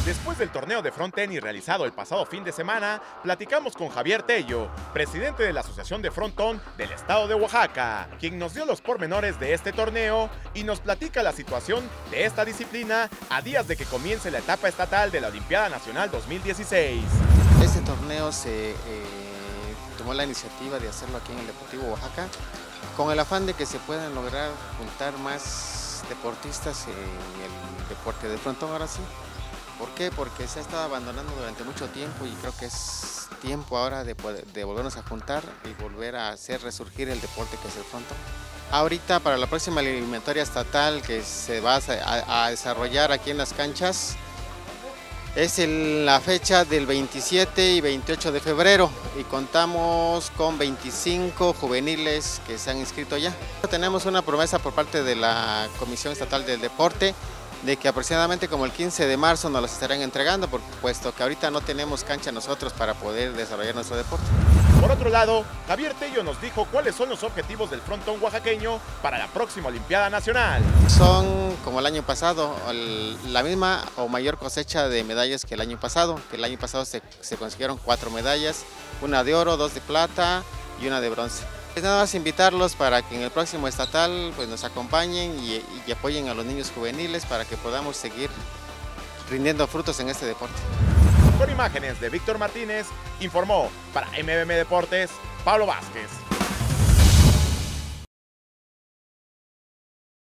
Después del torneo de fronttenis realizado el pasado fin de semana, platicamos con Javier Tello, presidente de la Asociación de Frontón del estado de Oaxaca, quien nos dio los pormenores de este torneo y nos platica la situación de esta disciplina a días de que comience la etapa estatal de la Olimpiada Nacional 2016. Este torneo se tomó la iniciativa de hacerlo aquí en el Deportivo Oaxaca, con el afán de que se puedan lograr juntar más deportistas en el deporte de frontón ahora sí. ¿Por qué? Porque se ha estado abandonando durante mucho tiempo y creo que es tiempo ahora de volvernos a juntar y volver a hacer resurgir el deporte que es el frontón. Ahorita para la próxima eliminatoria estatal que se va a desarrollar aquí en las canchas, es la fecha del 27 y 28 de febrero y contamos con 25 juveniles que se han inscrito ya. Tenemos una promesa por parte de la Comisión Estatal del Deporte de que aproximadamente como el 15 de marzo nos los estarán entregando, puesto que ahorita no tenemos cancha nosotros para poder desarrollar nuestro deporte. Por otro lado, Javier Tello nos dijo cuáles son los objetivos del frontón oaxaqueño para la próxima Olimpiada Nacional. Son, como el año pasado, la misma o mayor cosecha de medallas que el año pasado. El año pasado se consiguieron 4 medallas, una de oro, 2 de plata y una de bronce. Nada más invitarlos para que en el próximo estatal pues, nos acompañen y apoyen a los niños juveniles para que podamos seguir rindiendo frutos en este deporte. Con imágenes de Víctor Martínez, informó para MBM Deportes, Pablo Vázquez.